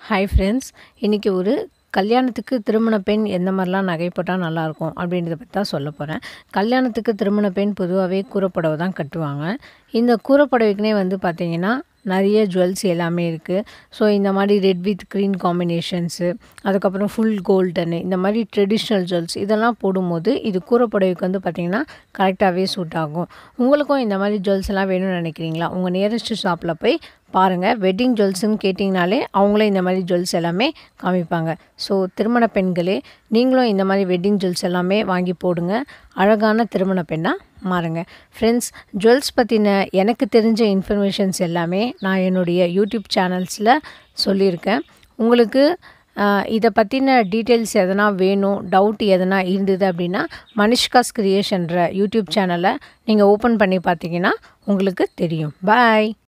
Hi friends, இன்றைக்கி ஒரு கல்யாணத்துக்கு திருமண பெண் எந்த மாதிரிலாம் நகை போட்டால் நல்லாயிருக்கும் அப்படின்றத பற்றி தான் சொல்ல போகிறேன். கல்யாணத்துக்கு திருமண பெண் பொதுவாகவே கூரைப்புடவை தான் கட்டுவாங்க. இந்த கூரைப்புடவைக்குனே பார்த்திங்கன்னா நிறைய ஜுவல்ஸ் எல்லாமே இருக்குது. ஸோ இந்த மாதிரி ரெட் வித் க்ரீன் காம்பினேஷன்ஸு, அதுக்கப்புறம் ஃபுல் கோல்டனு, இந்த மாதிரி ட்ரெடிஷ்னல் ஜுவல்ஸ் இதெல்லாம் போடும்போது இது கூரைப்புடவைக்கு பார்த்திங்கன்னா கரெக்டாகவே சூட் ஆகும். உங்களுக்கும் இந்த மாதிரி ஜுவல்ஸ் எல்லாம் வேணும்னு நினைக்கிறீங்களா? உங்கள் நியரஸ்ட் ஷாப்பில் போய் பாருங்கள். வெட்டிங் ஜுவல்ஸுன்னு கேட்டிங்கனாலே அவங்களே இந்த மாதிரி ஜுவல்ஸ் எல்லாமே காமிப்பாங்க. ஸோ திருமண பெண்களே, நீங்களும் இந்த மாதிரி வெட்டிங் ஜுவல்ஸ் எல்லாமே வாங்கி போடுங்க. அழகான திருமண பெண்ணாக மாறுங்க. ஃப்ரெண்ட்ஸ், ஜுவல்ஸ் பற்றின எனக்கு தெரிஞ்ச இன்ஃபர்மேஷன்ஸ் எல்லாமே நான் என்னுடைய யூடியூப் சேனல்ஸில் சொல்லியிருக்கேன். உங்களுக்கு இதை பற்றின டீட்டெயில்ஸ் எதனா வேணும், டவுட் எதனா இருந்தது அப்படின்னா மனிஷ்காஸ் கிரியேஷன்ற யூடியூப் சேனலை நீங்கள் ஓப்பன் பண்ணி பார்த்தீங்கன்னா உங்களுக்கு தெரியும். பாய்.